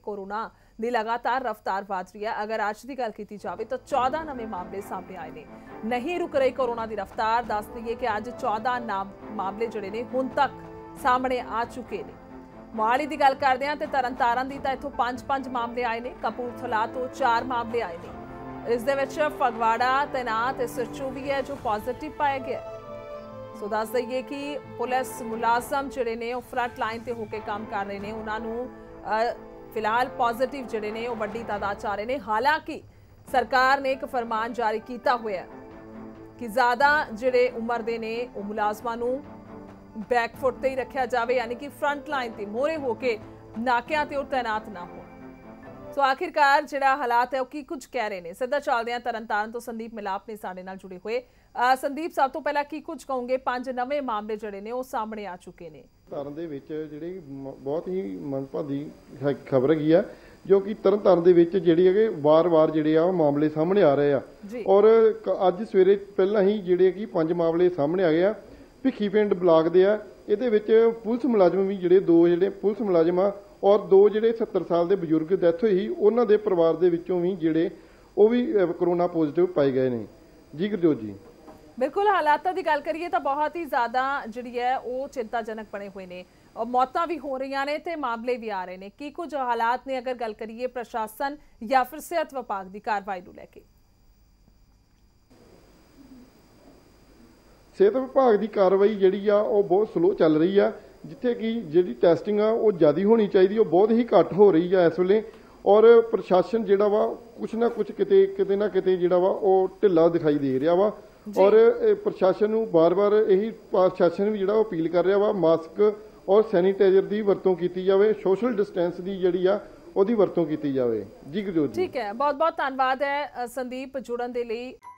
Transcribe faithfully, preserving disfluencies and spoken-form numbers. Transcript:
Corona ਦੀ लगातार रफ्तार वध रही है। अगर अज की गल की जाए तो चौदह नवे मामले सामने आए ने। नहीं रुक रही कोरोना की रफ्तार। दस दईए कि अज चौदह नाम मामले जोड़े ने हुण तक सामने आ चुके हैं। मोहाली की गल करते हैं तो तरन तारण की तो इतों पांच पांच मामले आए ने। कपूरथला तो चार मामले आए ने। इस दे विच फगवाड़ा तैनात सिरचू भी है जो पॉजिटिव पाया गया। सो दस दईए कि पुलिस मुलाजम जिहड़े ने फ्रंट लाइन ते होकर काम कर रहे हैं। उन्होंने फिलहाल पॉजिटिव जिहड़े ने वो वड्डी तादाद च आ रहे हैं। हालांकि सरकार ने एक फरमान जारी किया हुआ है कि ज़्यादा जिहड़े उम्र दे ने वो मुलाजमां नूं बैकफुट ते ही रखा जाए, यानी कि फ्रंट लाइन ते मोहरे होके नाकियां ते तैनात ना हो। सो आखिरकार जिहड़ा हालात है वो की कुछ कह रहे हैं। सीधा चलदे हां तरन तारण तो संदीप मिलाप ने साडे नाल जुड़े हुए। संदीप, सब तो पहला की कुछ कहोगे? पांच नवे मामले जिहड़े ने वो सामने आ चुके हैं। तरन दे विच जिहड़ी बहुत ही मनभागी खबर हैगी आ जो कि तरन तारण दे विच जिहड़ी है वार वार जिहड़े आ मामले सामने आ रहे हैं। और अज सवेरे पहला ही जिहड़े कि पांच मामले सामने आ गए आ। भिखी पिंड ब्लाक दे आ। इहदे विच पुलिस मुलाजम भी जिहड़े दो जिहड़े पुलिस मुलाजम आ और दो जिहड़े सत्तर साल के बजुर्ग डैथ हुई उन्हां दे परिवार दे विचों भी जिहड़े वो भी कोरोना पॉजिटिव पाए गए ने। जी गुरजोत जी, बिल्कुल हालातों की गल करिए तो बहुत ही ज़्यादा जिहड़ी है वो चिंताजनक बने हुए ने। मौतां भी हो रही ने ते मामले भी आ रहे हैं। की कुछ हालात ने अगर गल करिए प्रशासन या फिर सेहत विभाग की कार्रवाई नूं लैके? सेहत विभाग की कार्रवाई जिहड़ी आ वो बहुत स्लो चल रही है। जिथे कि जिहड़ी टैसटिंग आ वो ज़्यादा होनी चाहिए वो बहुत ही घट हो रही है इस वेले। और प्रशासन जिहड़ा वा कुछ ना कुछ किते किते ना किते जिहड़ा वा वो ढिला दिखाई दे रहा वा। और प्रशासन नूं बार बार यही प्रशासन भी जिहड़ा अपील कर रहा वा मास्क और सैनीटाइजर की वरतों की जाए, सोशल डिस्टेंस की जिहड़ी आ ओहदी वरतों की जाए। जी गुरजोत जी, ठीक है, बहुत बहुत धन्यवाद है संदीप जुड़न दे लई।